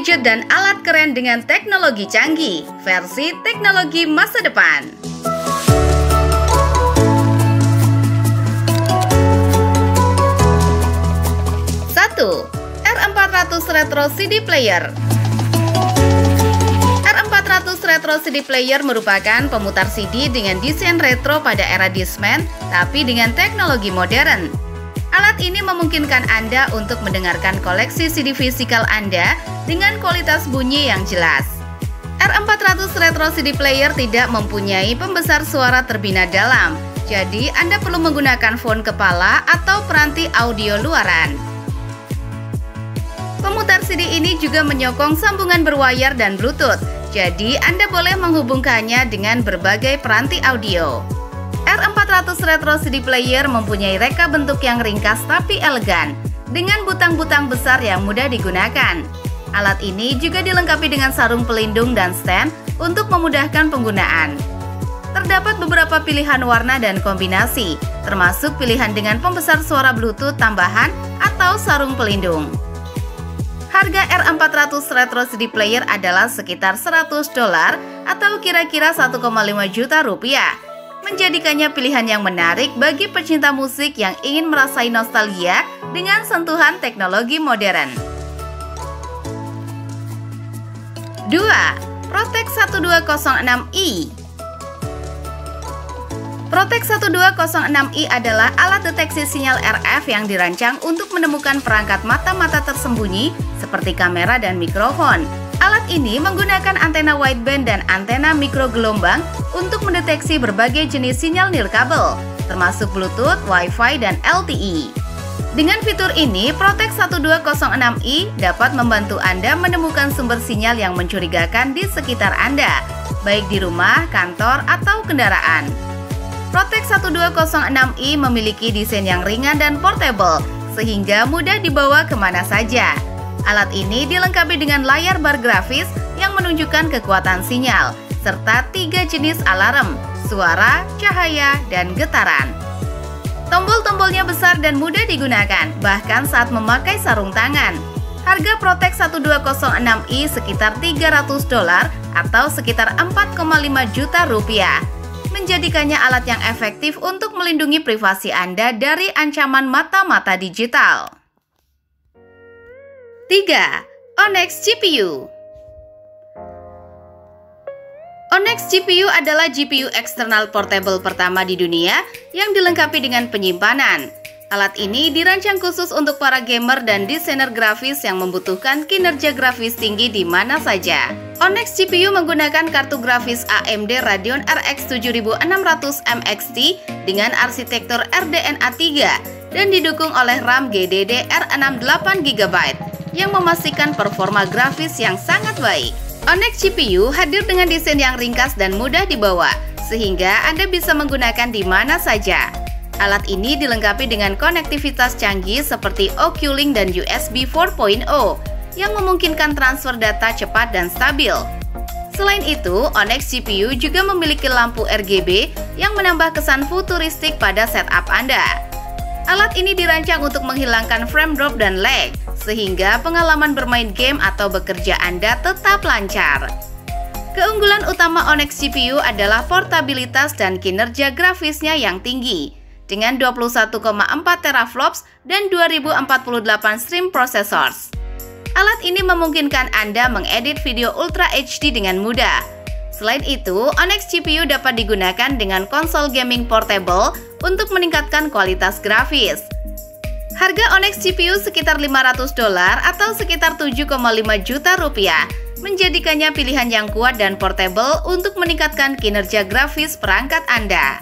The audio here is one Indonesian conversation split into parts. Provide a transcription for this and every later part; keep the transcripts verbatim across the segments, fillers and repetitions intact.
gadget dan alat keren dengan teknologi canggih, versi teknologi masa depan. satu. R empat ratus Retro C D Player. R empat ratus Retro C D Player merupakan pemutar C D dengan desain retro pada era Discman, tapi dengan teknologi modern. Alat ini memungkinkan Anda untuk mendengarkan koleksi C D fisikal Anda dengan kualitas bunyi yang jelas. R empat ratus Retro C D Player tidak mempunyai pembesar suara terbina dalam, jadi Anda perlu menggunakan phone kepala atau peranti audio luaran. Pemutar C D ini juga menyokong sambungan berwayar dan Bluetooth, jadi Anda boleh menghubungkannya dengan berbagai peranti audio. R empat ratus Retro C D Player mempunyai reka bentuk yang ringkas tapi elegan, dengan butang-butang besar yang mudah digunakan. Alat ini juga dilengkapi dengan sarung pelindung dan stand untuk memudahkan penggunaan. Terdapat beberapa pilihan warna dan kombinasi, termasuk pilihan dengan pembesar suara Bluetooth tambahan atau sarung pelindung. Harga R empat ratus Retro C D Player adalah sekitar seratus dolar atau kira-kira satu koma lima juta rupiah. Menjadikannya pilihan yang menarik bagi pecinta musik yang ingin merasai nostalgia dengan sentuhan teknologi modern. dua. Protek satu dua nol enam i. Protek satu dua nol enam i adalah alat deteksi sinyal R F yang dirancang untuk menemukan perangkat mata-mata tersembunyi seperti kamera dan mikrofon. Alat ini menggunakan antena wideband dan antena mikrogelombang untuk mendeteksi berbagai jenis sinyal nirkabel, termasuk Bluetooth, Wi-Fi, dan L T E. Dengan fitur ini, Protek satu dua nol enam i dapat membantu Anda menemukan sumber sinyal yang mencurigakan di sekitar Anda, baik di rumah, kantor, atau kendaraan. Protek satu dua nol enam i memiliki desain yang ringan dan portable, sehingga mudah dibawa kemana saja. Alat ini dilengkapi dengan layar bar grafis yang menunjukkan kekuatan sinyal, serta tiga jenis alarm, suara, cahaya, dan getaran. Tombol-tombolnya besar dan mudah digunakan, bahkan saat memakai sarung tangan. Harga Protek satu dua nol enam i sekitar tiga ratus dolar atau sekitar empat koma lima juta rupiah. Menjadikannya alat yang efektif untuk melindungi privasi Anda dari ancaman mata-mata digital. tiga. Onyx G P U. Onyx G P U adalah G P U eksternal portable pertama di dunia yang dilengkapi dengan penyimpanan. Alat ini dirancang khusus untuk para gamer dan desainer grafis yang membutuhkan kinerja grafis tinggi di mana saja. Onyx G P U menggunakan kartu grafis A M D Radeon R X tujuh ribu enam ratus M X T dengan arsitektur R D N A tiga dan didukung oleh RAM G D D R enam puluh delapan giga byte yang memastikan performa grafis yang sangat baik. Onyx G P U hadir dengan desain yang ringkas dan mudah dibawa, sehingga Anda bisa menggunakan di mana saja. Alat ini dilengkapi dengan konektivitas canggih seperti Oculink dan U S B empat titik nol yang memungkinkan transfer data cepat dan stabil. Selain itu, Onyx G P U juga memiliki lampu R G B yang menambah kesan futuristik pada setup Anda. Alat ini dirancang untuk menghilangkan frame drop dan lag, sehingga pengalaman bermain game atau bekerja Anda tetap lancar. Keunggulan utama Onyx G P U adalah portabilitas dan kinerja grafisnya yang tinggi, dengan dua puluh satu koma empat teraflops dan dua ribu empat puluh delapan stream processors. Alat ini memungkinkan Anda mengedit video Ultra H D dengan mudah. Selain itu, Onyx G P U dapat digunakan dengan konsol gaming portable untuk meningkatkan kualitas grafis. Harga Onyx G P U sekitar lima ratus dolar atau sekitar tujuh koma lima juta rupiah, menjadikannya pilihan yang kuat dan portable untuk meningkatkan kinerja grafis perangkat Anda.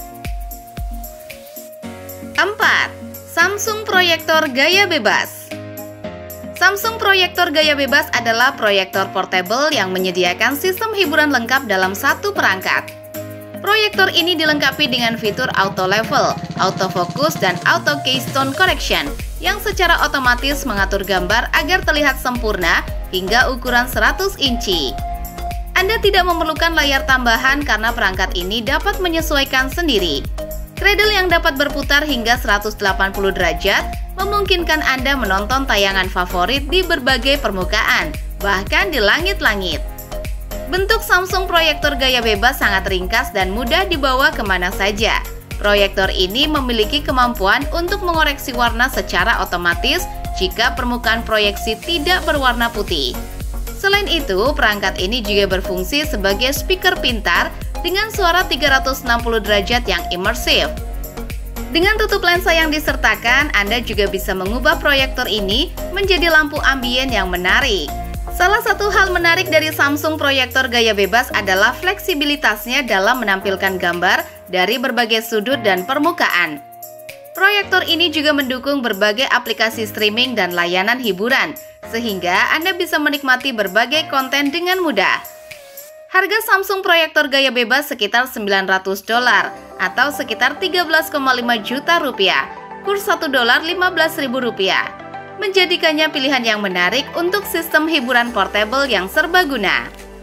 empat. Samsung Proyektor Gaya Bebas. Samsung Proyektor Gaya Bebas adalah proyektor portable yang menyediakan sistem hiburan lengkap dalam satu perangkat. Proyektor ini dilengkapi dengan fitur auto level, auto focus, dan auto keystone correction yang secara otomatis mengatur gambar agar terlihat sempurna hingga ukuran seratus inci. Anda tidak memerlukan layar tambahan karena perangkat ini dapat menyesuaikan sendiri. Cradle yang dapat berputar hingga seratus delapan puluh derajat memungkinkan Anda menonton tayangan favorit di berbagai permukaan, bahkan di langit-langit. Bentuk Samsung proyektor gaya bebas sangat ringkas dan mudah dibawa kemana saja. Proyektor ini memiliki kemampuan untuk mengoreksi warna secara otomatis jika permukaan proyeksi tidak berwarna putih. Selain itu, perangkat ini juga berfungsi sebagai speaker pintar dengan suara tiga ratus enam puluh derajat yang imersif. Dengan tutup lensa yang disertakan, Anda juga bisa mengubah proyektor ini menjadi lampu ambien yang menarik. Salah satu hal menarik dari Samsung proyektor gaya bebas adalah fleksibilitasnya dalam menampilkan gambar dari berbagai sudut dan permukaan. Proyektor ini juga mendukung berbagai aplikasi streaming dan layanan hiburan, sehingga Anda bisa menikmati berbagai konten dengan mudah. Harga Samsung proyektor gaya bebas sekitar sembilan ratus dolar atau sekitar tiga belas koma lima juta rupiah, kurs satu dolar lima belas ribu rupiah. Menjadikannya pilihan yang menarik untuk sistem hiburan portable yang serbaguna.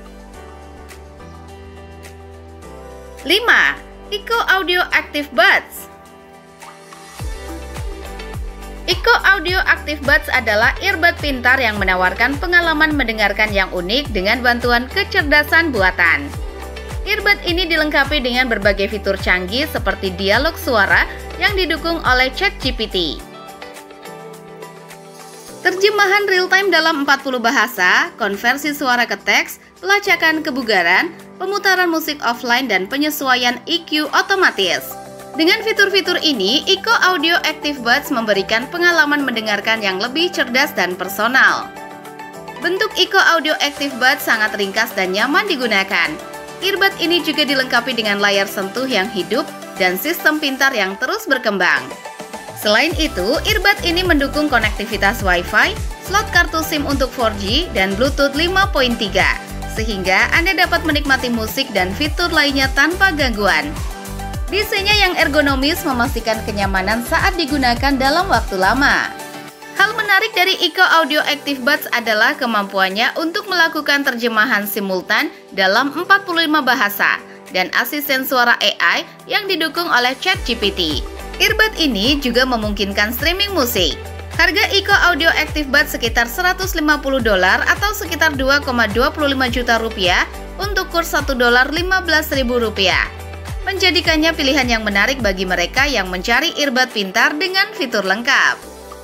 lima. Iko Audio Active Buds. Iko Audio Active Buds adalah earbud pintar yang menawarkan pengalaman mendengarkan yang unik dengan bantuan kecerdasan buatan. Earbud ini dilengkapi dengan berbagai fitur canggih seperti dialog suara yang didukung oleh ChatGPT. Terjemahan real-time dalam empat puluh bahasa, konversi suara ke teks, pelacakan kebugaran, pemutaran musik offline, dan penyesuaian E Q otomatis. Dengan fitur-fitur ini, Iko Audio Active Buds memberikan pengalaman mendengarkan yang lebih cerdas dan personal. Bentuk Iko Audio Active Buds sangat ringkas dan nyaman digunakan. Earbud ini juga dilengkapi dengan layar sentuh yang hidup dan sistem pintar yang terus berkembang. Selain itu, earbud ini mendukung konektivitas Wi-Fi, slot kartu SIM untuk empat G, dan Bluetooth lima titik tiga, sehingga Anda dapat menikmati musik dan fitur lainnya tanpa gangguan. Desainnya yang ergonomis memastikan kenyamanan saat digunakan dalam waktu lama. Hal menarik dari Iko Audio Active Buds adalah kemampuannya untuk melakukan terjemahan simultan dalam empat puluh lima bahasa dan asisten suara A I yang didukung oleh ChatGPT. Earbud ini juga memungkinkan streaming musik. Harga Iko Audio Active Buds sekitar seratus lima puluh dolar atau sekitar dua koma dua lima juta rupiah untuk kurs satu dolar lima belas ribu rupiah. Menjadikannya pilihan yang menarik bagi mereka yang mencari earbud pintar dengan fitur lengkap.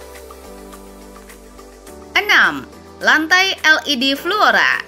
enam. Lantai L E D Fluora.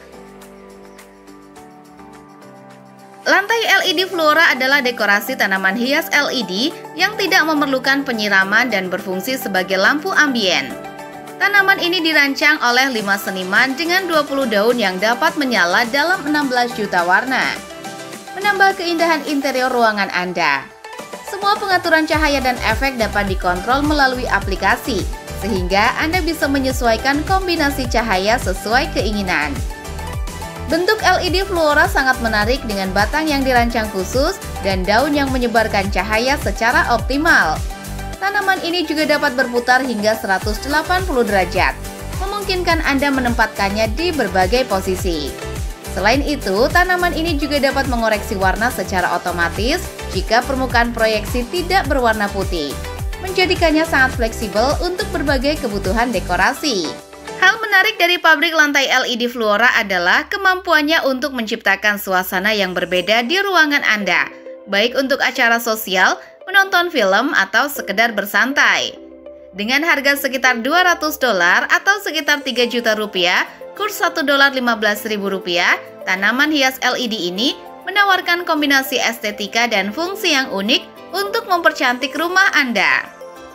Lantai L E D Fluora adalah dekorasi tanaman hias L E D yang tidak memerlukan penyiraman dan berfungsi sebagai lampu ambien. Tanaman ini dirancang oleh lima seniman dengan dua puluh daun yang dapat menyala dalam enam belas juta warna. Menambah keindahan interior ruangan Anda. Semua pengaturan cahaya dan efek dapat dikontrol melalui aplikasi, sehingga Anda bisa menyesuaikan kombinasi cahaya sesuai keinginan. Bentuk L E D Fluora sangat menarik dengan batang yang dirancang khusus dan daun yang menyebarkan cahaya secara optimal. Tanaman ini juga dapat berputar hingga seratus delapan puluh derajat, memungkinkan Anda menempatkannya di berbagai posisi. Selain itu, tanaman ini juga dapat mengoreksi warna secara otomatis jika permukaan proyeksi tidak berwarna putih, menjadikannya sangat fleksibel untuk berbagai kebutuhan dekorasi. Hal menarik dari pabrik lantai L E D Fluora adalah kemampuannya untuk menciptakan suasana yang berbeda di ruangan Anda, baik untuk acara sosial, menonton film, atau sekedar bersantai. Dengan harga sekitar dua ratus dolar atau sekitar tiga juta rupiah, kurs satu dolar lima belas ribu rupiah, tanaman hias L E D ini menawarkan kombinasi estetika dan fungsi yang unik untuk mempercantik rumah Anda.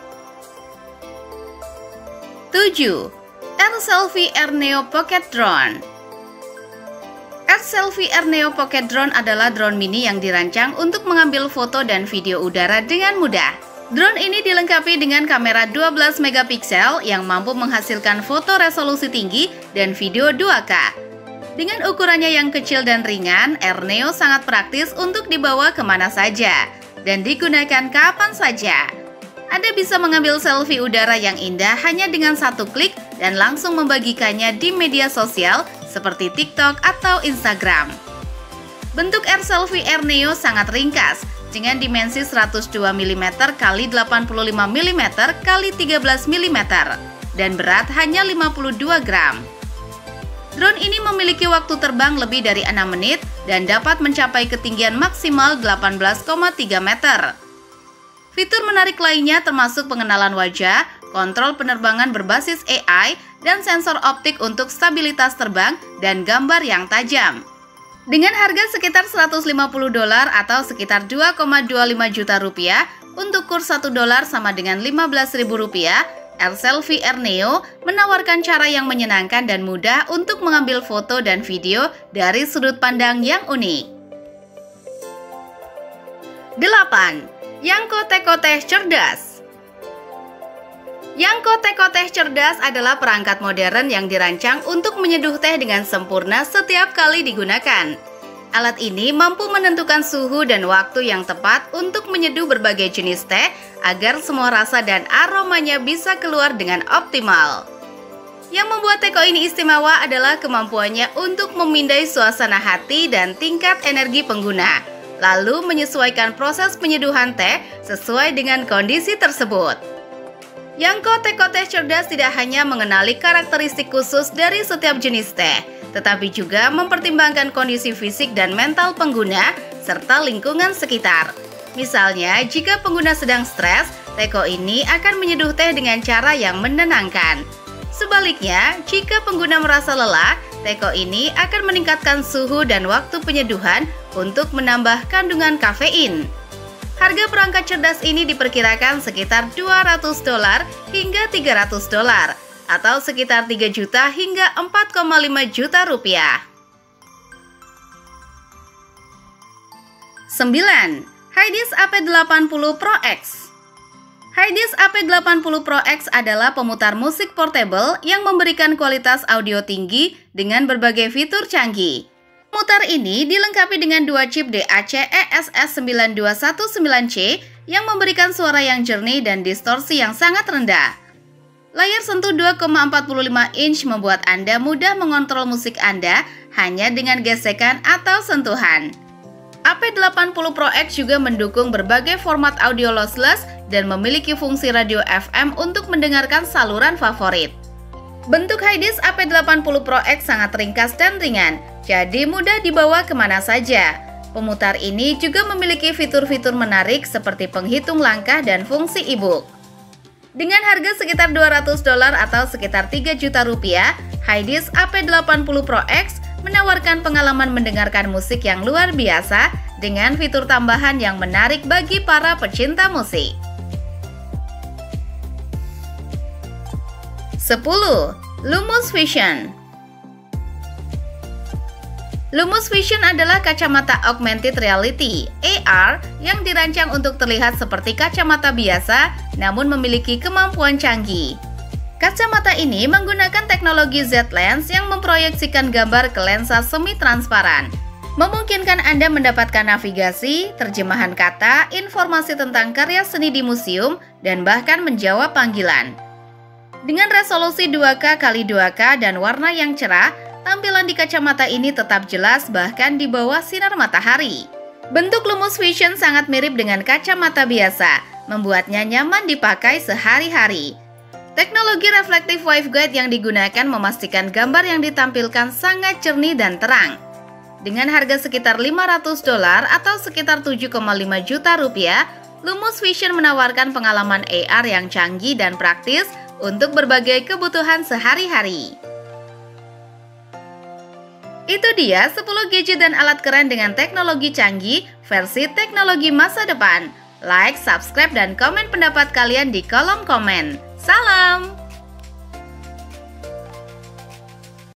tujuh. AirSelfie Air Neo Pocket Drone. AirSelfie Air Neo Pocket Drone adalah drone mini yang dirancang untuk mengambil foto dan video udara dengan mudah. Drone ini dilengkapi dengan kamera dua belas megapiksel yang mampu menghasilkan foto resolusi tinggi dan video dua K. Dengan ukurannya yang kecil dan ringan, Air Neo sangat praktis untuk dibawa kemana saja dan digunakan kapan saja. Anda bisa mengambil selfie udara yang indah hanya dengan satu klik dan langsung membagikannya di media sosial seperti TikTok atau Instagram. Bentuk AirSelfie Air Neo sangat ringkas dengan dimensi seratus dua milimeter kali delapan puluh lima milimeter kali tiga belas milimeter dan berat hanya lima puluh dua gram. Drone ini memiliki waktu terbang lebih dari enam menit dan dapat mencapai ketinggian maksimal delapan belas koma tiga meter. Fitur menarik lainnya termasuk pengenalan wajah, kontrol penerbangan berbasis A I, dan sensor optik untuk stabilitas terbang dan gambar yang tajam. Dengan harga sekitar seratus lima puluh dolar atau sekitar dua koma dua lima juta rupiah, untuk kurs satu dolar sama dengan lima belas ribu rupiah, Aircel V R Neo menawarkan cara yang menyenangkan dan mudah untuk mengambil foto dan video dari sudut pandang yang unik. delapan. Yanko Tekoteh Cerdas. Yanko Tekoteh Cerdas adalah perangkat modern yang dirancang untuk menyeduh teh dengan sempurna setiap kali digunakan. Alat ini mampu menentukan suhu dan waktu yang tepat untuk menyeduh berbagai jenis teh agar semua rasa dan aromanya bisa keluar dengan optimal. Yang membuat teko ini istimewa adalah kemampuannya untuk memindai suasana hati dan tingkat energi pengguna, lalu menyesuaikan proses penyeduhan teh sesuai dengan kondisi tersebut. Yanko Tekoteh Cerdas tidak hanya mengenali karakteristik khusus dari setiap jenis teh, tetapi juga mempertimbangkan kondisi fisik dan mental pengguna serta lingkungan sekitar. Misalnya, jika pengguna sedang stres, teko ini akan menyeduh teh dengan cara yang menenangkan. Sebaliknya, jika pengguna merasa lelah, teko ini akan meningkatkan suhu dan waktu penyeduhan untuk menambah kandungan kafein. Harga perangkat cerdas ini diperkirakan sekitar dua ratus dolar hingga tiga ratus dolar atau sekitar tiga juta hingga empat koma lima juta rupiah. sembilan. Hydis A P delapan puluh Pro X. Hydis A P delapan puluh Pro X adalah pemutar musik portable yang memberikan kualitas audio tinggi dengan berbagai fitur canggih. Pemutar ini dilengkapi dengan dua chip D A C E S S sembilan dua satu sembilan C yang memberikan suara yang jernih dan distorsi yang sangat rendah. Layar sentuh dua koma empat lima inch membuat Anda mudah mengontrol musik Anda hanya dengan gesekan atau sentuhan. A P delapan puluh Pro X juga mendukung berbagai format audio lossless dan memiliki fungsi radio F M untuk mendengarkan saluran favorit. Bentuk Hydis A P delapan puluh Pro X sangat ringkas dan ringan, jadi mudah dibawa kemana saja. Pemutar ini juga memiliki fitur-fitur menarik seperti penghitung langkah dan fungsi e-book. Dengan harga sekitar dua ratus dolar atau sekitar tiga juta rupiah, Hydis A P delapan puluh Pro X menawarkan pengalaman mendengarkan musik yang luar biasa dengan fitur tambahan yang menarik bagi para pecinta musik. sepuluh. Lumos Vision. Lumos Vision adalah kacamata augmented reality A R yang dirancang untuk terlihat seperti kacamata biasa namun memiliki kemampuan canggih. Kacamata ini menggunakan teknologi Z-Lens yang memproyeksikan gambar ke lensa semi-transparan, memungkinkan Anda mendapatkan navigasi, terjemahan kata, informasi tentang karya seni di museum, dan bahkan menjawab panggilan. Dengan resolusi dua K kali dua K dan warna yang cerah, tampilan di kacamata ini tetap jelas bahkan di bawah sinar matahari. Bentuk Lumos Vision sangat mirip dengan kacamata biasa, membuatnya nyaman dipakai sehari-hari. Teknologi reflective waveguide yang digunakan memastikan gambar yang ditampilkan sangat jernih dan terang. Dengan harga sekitar lima ratus dolar atau sekitar tujuh koma lima juta rupiah, Lumos Vision menawarkan pengalaman A R yang canggih dan praktis untuk berbagai kebutuhan sehari-hari. Itu dia sepuluh gadget dan alat keren dengan teknologi canggih versi teknologi masa depan. Like, subscribe, dan komen pendapat kalian di kolom komen. Salam!